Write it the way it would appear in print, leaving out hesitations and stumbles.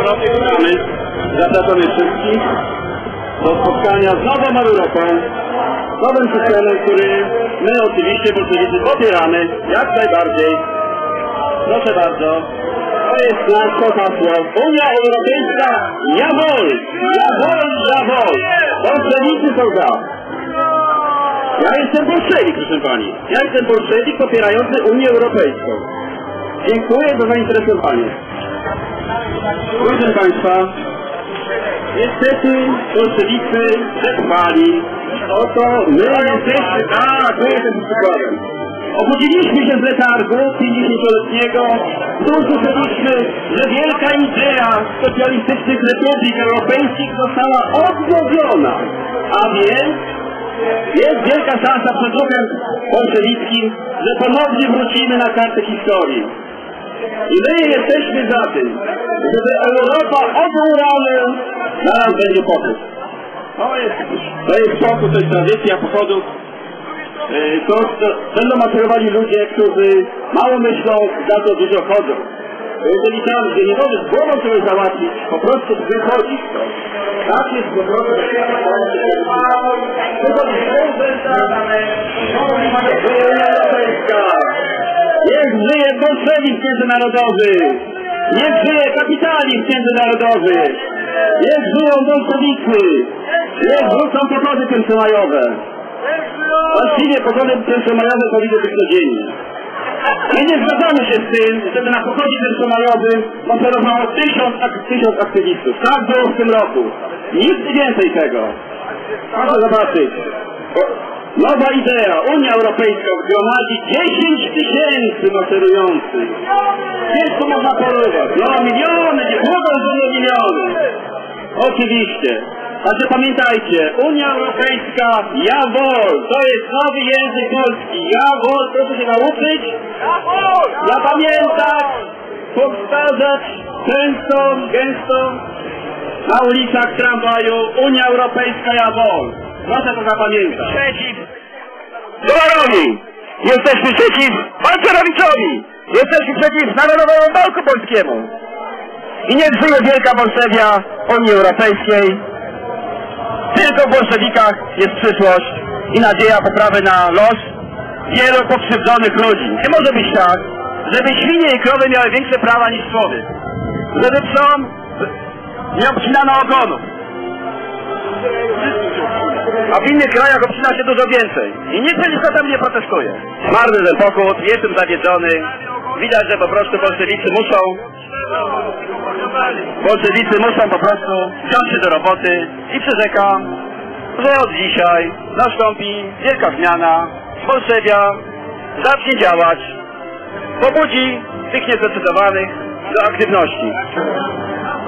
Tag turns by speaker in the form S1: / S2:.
S1: Zapraszamy wszystkich do spotkania z nową Europą, nowym systemem, który my oczywiście bolszewicy popieramy jak najbardziej. Proszę bardzo, to jest nasze hasło. Unia Europejska, jawol! Jawol, jawol! Bolszewicy są za. Ja jestem bolszewik, proszę pani. Ja jestem bolszewik popierający Unię Europejską. Dziękuję za zainteresowanie. Proszę państwa, niestety bolszewicy przetrwali. Oto my jesteśmy, to jest tym przykładem. Obudziliśmy się z letargu 50-letniego, usłyszeliśmy, że wielka idea socjalistycznych republik europejskich została odnowiona. A więc jest wielka szansa przed ruchem bolszewickim, że ponownie wrócimy na kartę historii. I my jesteśmy za tym, żeby Europa od Uranu zaraz będzie pochód. To jest pochód, to jest tradycja pochodów. Będą maszerowali ludzie, którzy mało myślą, za to dużo chodzą. Jeżeli tam, gdzie nie możesz głową czegoś załatwić, po prostu wychodzisz to. Tak jest po prostu. Niech żyje bolszewizm międzynarodowy! Niech żyje kapitalizm międzynarodowy! Niech żyją bolszewicy! Niech wrócą pochody pierwszomajowe! Właściwie pochody pierwszomajowe powinny być codziennie. My nie zgadzamy się z tym, żeby na pochodzie pierwszomajowym maszerowało 1000 aktywistów. Tak było w tym roku. Nic więcej tego. Proszę zobaczyć. Nowa idea. Unia Europejska zgromadzi 10 000 maszerujących. Wiesz, co można porównywać? No miliony, nie mogą być miliony. Oczywiście. Także pamiętajcie, Unia Europejska, jawol, to jest nowy język polski. Jawol, proszę się nauczyć. Zapamiętać, powtarzać często, gęsto na ulicach tramwaju. Unia Europejska, jawol. Proszę to zapamiętać. Przeciw dołarowi. Jesteśmy przeciw Balcerowiczowi. Jesteśmy przeciw Narodowemu Banku Polskiemu. I niech żyje wielka Bolszewia Unii Europejskiej. Tylko w bolszewikach jest przyszłość i nadzieja poprawy na los wielu pokrzywdzonych ludzi. Nie może być tak, żeby świnie i krowy miały większe prawa niż człowiek. Żeby psom nie obcinano ogonów. A w innych krajach obcina się dużo więcej. I nikt przeciwko temu nie protestuje. Marny ten pochód, jestem zawiedzony. Widać, że po prostu bolszewicy muszą po prostu wziąć się do roboty i przyrzekam, że od dzisiaj nastąpi wielka zmiana. Bolszewia zacznie działać, pobudzi tych niezdecydowanych do aktywności.